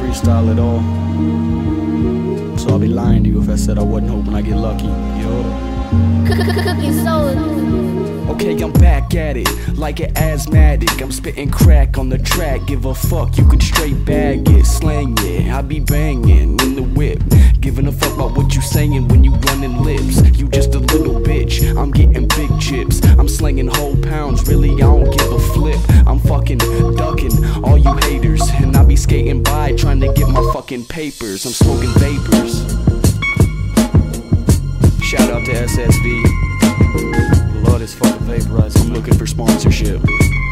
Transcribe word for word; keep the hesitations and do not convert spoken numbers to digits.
freestyle at all. So I'll be lying to you if I said I wasn't hoping I get lucky. Yo. Cooking soul. Okay, I'm back at it, like an asthmatic. I'm spitting crack on the track, give a fuck, you can straight bag it. Slang it, I be banging in the whip, giving a fuck about what you saying when you running lips. You just a little bitch, I'm getting big chips. I'm slinging whole pounds, really I don't give a flip. I'm fucking ducking all you haters, and I be skating by trying to get my fucking papers. I'm smoking vapors. Shout out to S S V. Love this fucking vaporizer. I'm looking for sponsorship.